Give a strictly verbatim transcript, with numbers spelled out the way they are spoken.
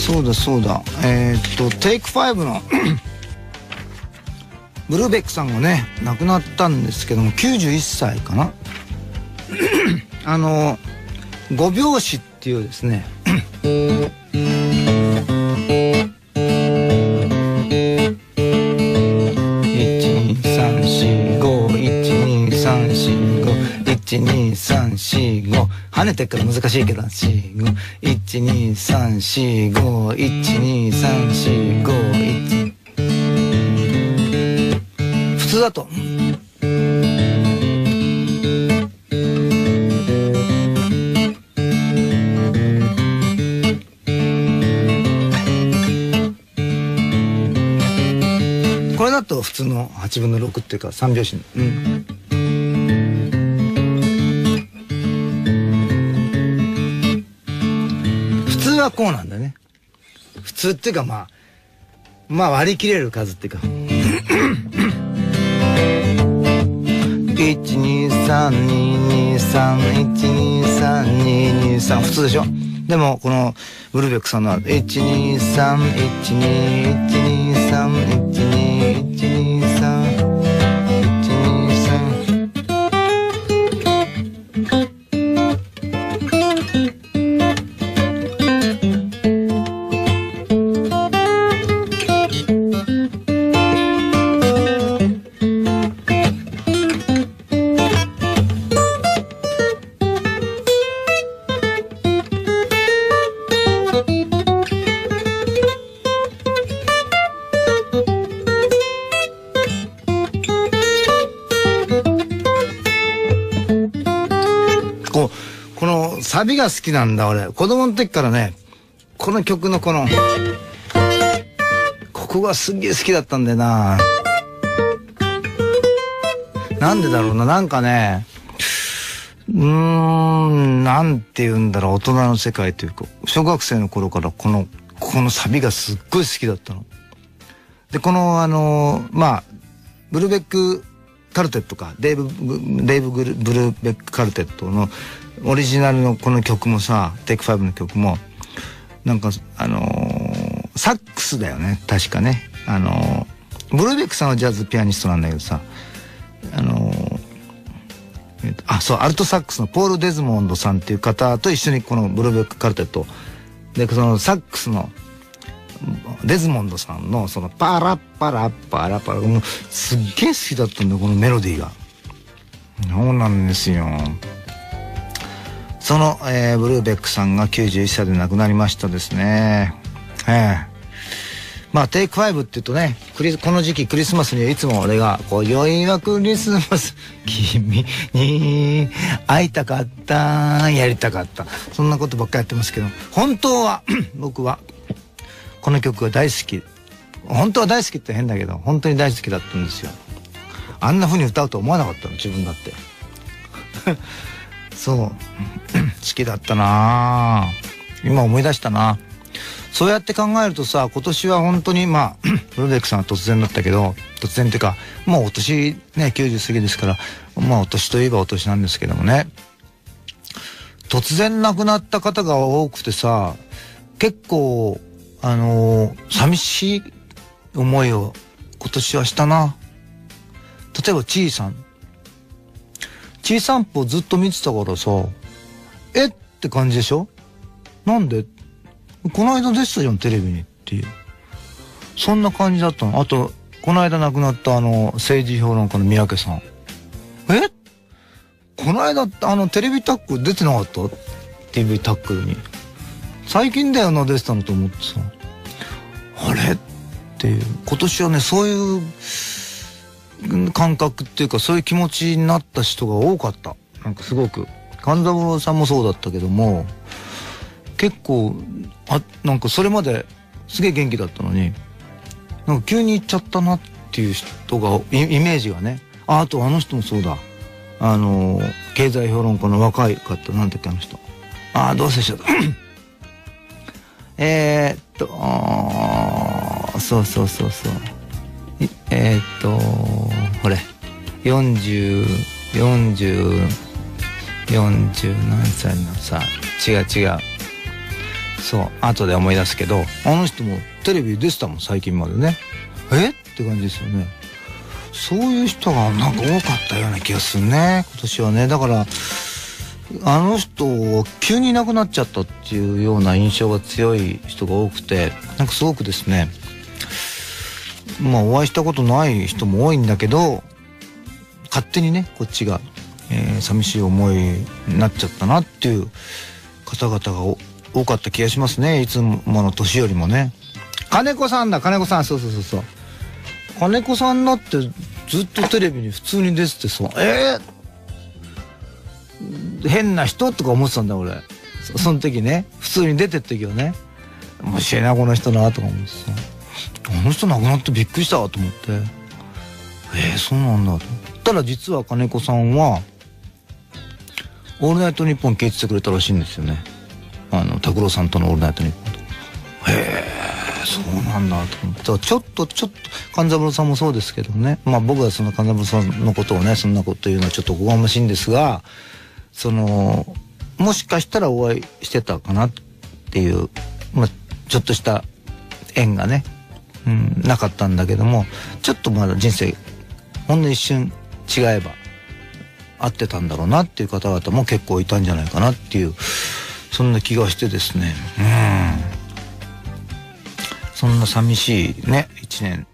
そうだそうだ、えー、っとテイクファイブのブルーベックさんがね亡くなったんですけども、きゅうじゅういっさいかなあのご拍子っていうですねいちにさんしご跳ねてっから難しいけどいちにさんしごいちにさんしごいち普通だとこれだと普通のはちぶんのろくっていうかさん拍子、うん普通はこうなんだね。普通っていうかまあまあ割り切れる数っていうかいちにさんににさんいちにさんににさん普通でしょ。でもこのブルーベックさんのいちにさんいちにいちにさんいちにいちにさんいちにさんサビが好きなんだ俺。子供の時からね、この曲のこのここがすっげえ好きだったんだよな。なんでだろうな、なんかね、うーん、なんて言うんだろう、大人の世界というか、小学生の頃からこのこのサビがすっごい好きだったの。でこのあのまあブルーベックカルテットかデイブデイブブルーベックカルテットのオリジナルのこの曲もさ、テイクファイブの曲もなんかあのー、サックスだよね確かね。あのー、ブルーベックさんはジャズピアニストなんだけどさ、あのーえー、あそうアルトサックスのポール・デズモンドさんっていう方と一緒にこのブルーベックカルテットで、そのサックスのデズモンドさんのそのパラッパラッパラッパラもうすっげえ好きだったんだよこのメロディーが。そうなんですよ。その、えー、ブルーベックさんがきゅうじゅういっさいで亡くなりましたですね。ええまあテイクファイブって言うとね、クリこの時期クリスマスにはいつも俺がこう良いはクリスマス君に会いたかったやりたかったそんなことばっかりやってますけど、本当は僕はこの曲が大好き。本当は大好きって変だけど本当に大好きだったんですよ。あんな風に歌うと思わなかったの自分だってそう好きだったな。今思い出したな。そうやって考えるとさ、今年は本当にまあブルーベックさんは突然だったけど、突然っていうかもうお年ねきゅうじゅう過ぎですから、まあお年といえばお年なんですけどもね、突然亡くなった方が多くてさ、結構あのー、寂しい思いを今年はしたな。例えばちいさんちいさんぽずっと見てたからさ、えって感じでしょ。なんでこの間出てたじゃんテレビにっていう、そんな感じだったの。あとこの間亡くなったあの政治評論家の三宅さん、えこの間あのテレビタックル出てなかった？ ティーブイ タックルに最近だよな出てたのと思ってさ、あれっていう、今年はねそういう感覚っていうかそういう気持ちになった人が多かった。なんかすごく勘三郎さんもそうだったけども、結構あなんかそれまですげえ元気だったのになんか急に行っちゃったなっていう人がイメージがね。 あ, あとあの人もそうだ、あの経済評論家の若い方なんだっけあの人、ああどうせしちゃったえーっとあそうそうそうそうえー、っとほれよんじゅうよんじゅうよんじゅう何歳のさ、違う違うそう後で思い出すけど、あの人もテレビ出てたもん最近までね。えって感じですよね。そういう人がなんか多かったような気がするね今年はね。だからあの人急にいなくなっちゃったっていうような印象が強い人が多くて、なんかすごくですね、まあお会いしたことない人も多いんだけど、勝手にねこっちが、えー、寂しい思いになっちゃったなっていう方々が多かった気がしますね、いつもの年よりもね。金子さんだ、金子さん、そうそうそうそう、金子さんだってずっとテレビに普通に出ててさ、えー、変な人とか思ってたんだ俺 そ, その時ね、普通に出てった時はね、面白いなこの人なとか思ってさ、あの人亡くなってびっくりしたと思って、えー、そうなんだと思ったら、実は金子さんは「オールナイトニッポン」聞いててくれたらしいんですよね、あの拓郎さんとの「オールナイトニッポン」と。へえそうなんだと思って、ちょっとちょっと勘三郎さんもそうですけどね、まあ僕はその勘三郎さんのことをねそんなこと言うのはちょっとおこがましいんですが、そのもしかしたらお会いしてたかなっていう、まあ、ちょっとした縁がね、うん、なかったんだけども、ちょっとまだ人生ほんの一瞬違えば合ってたんだろうなっていう方々も結構いたんじゃないかなっていう、そんな気がしてですね、うん、そんな寂しいね一年